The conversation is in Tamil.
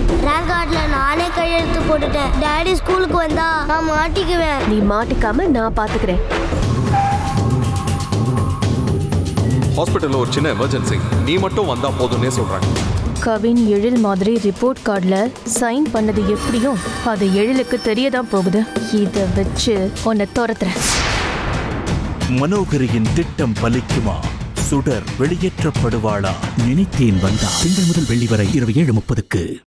ரேங்க் கார்டுல நானே கையெழுத்து போட்டுட்டேன். டாடி ஸ்கூலுக்கு வந்தா நான் மாட்டிக்குவேன். நீ மாட்டிக்காம நான் பாத்துக்கிறேன். ஹாஸ்பிட்டல்ல ஒரு சின்ன எமர்ஜென்சி, நீ மட்டும் வந்தா போதும்னே சொல்றாங்க. கவின் எழில் மாதிரி ரிப்போர்ட் கார்டுல சைன் பண்ணது எப்படியும் அது எழிலுக்கு தெரியதான் போகுது. இதை வச்சு உன்னை துரத்துறேன். மனோகரியின் திட்டம் பலிக்குமா? சுடர் வெளியேற்றப்படுவாளா? நினைத்தேன் வந்தா திங்கள் முதல் வெள்ளி வரை இரவு 7:30க்கு.